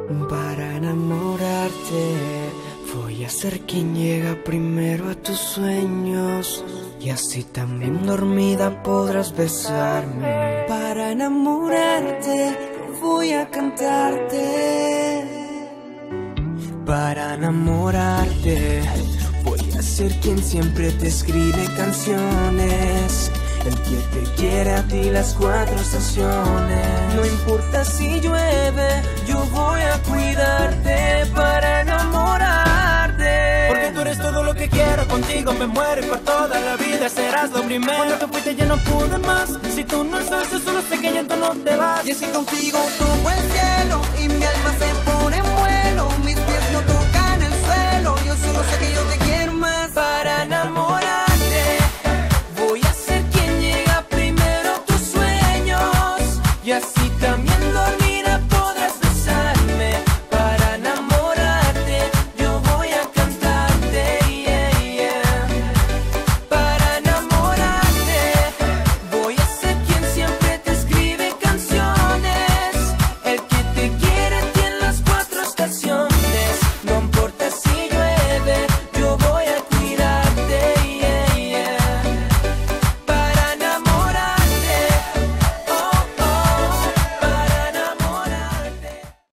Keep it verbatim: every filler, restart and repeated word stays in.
Para enamorarte, voy a ser quien llega primero a tus sueños, y así también dormida podrás besarme. Para enamorarte, voy a cantarte. Para enamorarte, voy a ser quien siempre te escribe canciones, el que te quiere a ti las cuatro estaciones. No importa si llueve, yo voy a cuidarte para enamorarte. Porque tú eres todo lo que quiero, contigo me muero y por toda la vida serás lo primero. Cuando te fuiste ya no pude más, si tú no estás yo solo sé que ya tú no te vas. Y así contigo toco el cielo y mi alma se pone en vuelo. Mis pies no tocan el suelo, yo solo sé que yo te quiero más. Para enamorarte, voy a ser quien llega primero a tus sueños, y así